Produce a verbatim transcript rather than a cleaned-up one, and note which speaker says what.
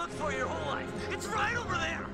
Speaker 1: looked for your whole life. It's right over there!